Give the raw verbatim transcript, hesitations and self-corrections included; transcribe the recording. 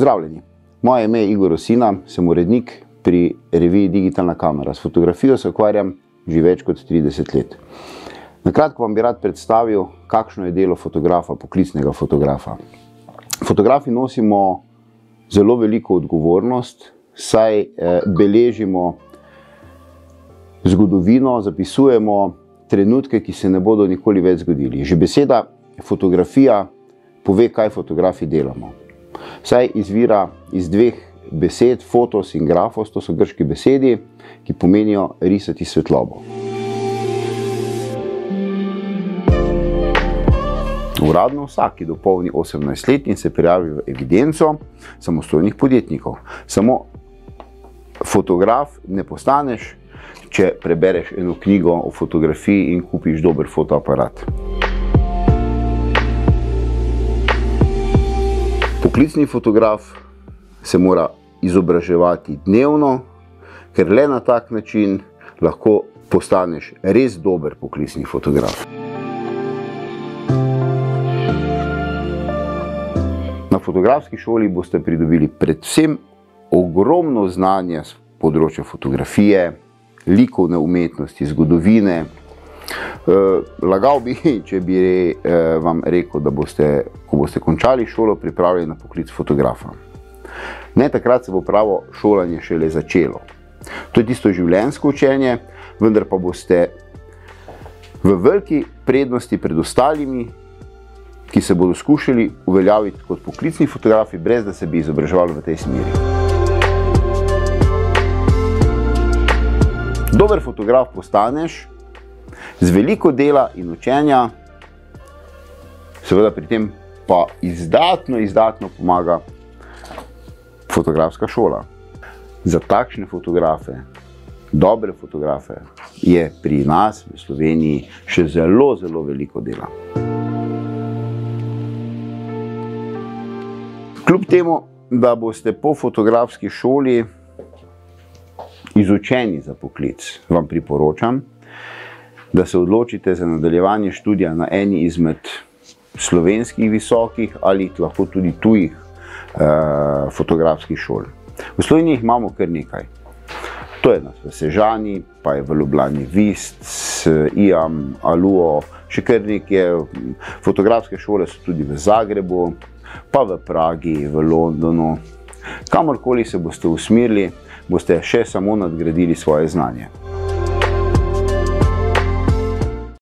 Pozdravljeni, moje ime je Igor Rosina, sem urednik pri reviji Digitalna kamera. S fotografijo se ukvarjam že več kot trideset let. Na kratko vam bi rad predstavil, kakšno je delo fotografa, poklicnega fotografa. Fotografi nosimo zelo veliko odgovornost, saj eh, beležimo zgodovino, zapisujemo trenutke, ki se ne bodo nikoli več zgodili. Že beseda fotografija pove, kaj fotografi delamo. Saj izvira iz dveh besed, fotos in grafos, to so grški besedi, ki pomenijo risati svetlobo. Uradno vsak, ki dopolni osemnajst let in se prijavi v evidenco samostojnih podjetnikov. Samo fotograf ne postaneš, če prebereš eno knjigo o fotografiji in kupiš dober fotoaparat. Poklicni fotograf se mora izobraževati dnevno, ker le na tak način lahko postaneš res dober poklicni fotograf. Na fotografski šoli boste pridobili predvsem ogromno znanja z področja fotografije, likovne umetnosti, zgodovine. Lagal bi, če bi vam rekel, da boste, ko boste končali šolo, pripravljeni na poklic fotografa. Ne, takrat se bo pravo šolanje šele začelo. To je tisto življenjsko učenje, vendar pa boste v veliki prednosti pred ostalimi, ki se bodo skušali uveljaviti kot poklicni fotografi, brez da se bi izobraževali v tej smeri. Dober fotograf postaneš z veliko dela in učenja, seveda pri tem pa izdatno, izdatno pomaga fotografska šola. Za takšne fotografe, dobre fotografe, je pri nas v Sloveniji še zelo, zelo veliko dela. Kljub temu, da boste po fotografski šoli izučeni za poklic, vam priporočam, da se odločite za nadaljevanje študija na eni izmed slovenskih visokih ali lahko tudi tujih eh, fotografskih šol. V Sloveniji jih imamo kar nekaj. To je nas v Sežani, pa je v Ljubljani Vist, I A M, Aluo, še kar nekaj. Fotografske šole so tudi v Zagrebu, pa v Pragi, v Londonu. Kamorkoli se boste usmerili, boste še samo nadgradili svoje znanje.